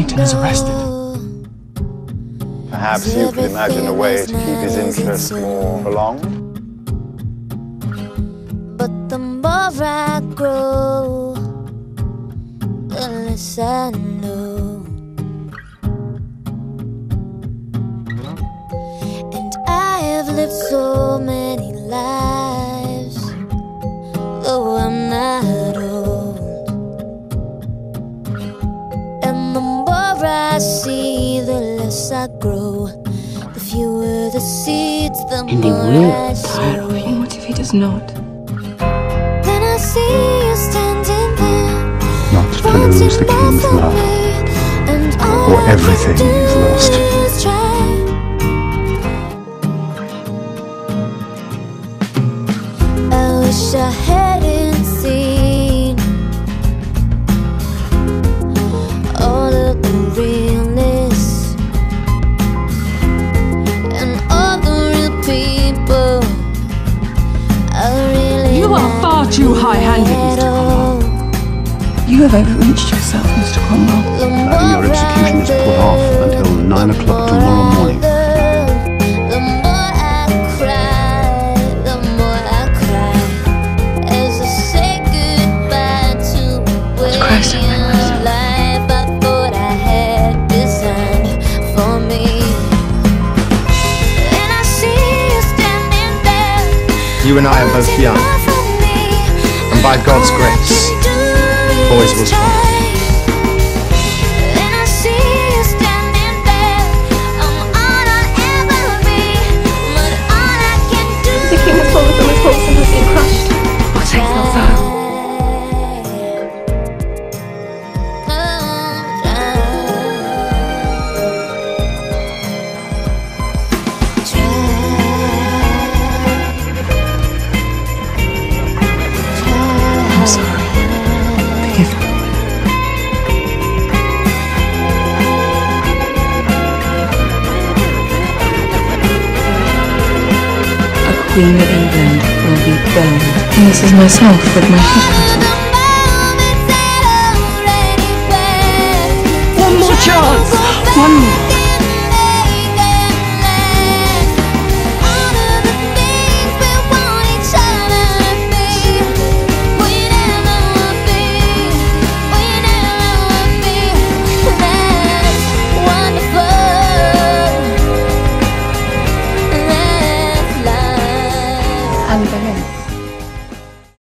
Wellington is arrested. Perhaps you could imagine a way to keep his interest more prolonged? But the more I grow, the less I know. And I have lived so many lives, though I'm not old. And the more I see, the less I grow. The fewer the seeds, the more I sow. What if he does not? Then I see you standing there, Not to lose the king's love, or everything is lost. I wish I hadn't seen all of the realness and all the real people. I really You are far too high-handed, Mr. Cromwell. You have overreached yourself, Mr. Cromwell. Your execution is put off until 9 o'clock tomorrow morning. The more I cry, the more I cry, as I say goodbye to a way of life I thought I had designed for me. And I see you standing there. You and I are both young, and by God's grace, boys will swim. I'm sorry. Forgive me. A Queen of England will be burned. And this is myself with my head cut off. One more chance! One more.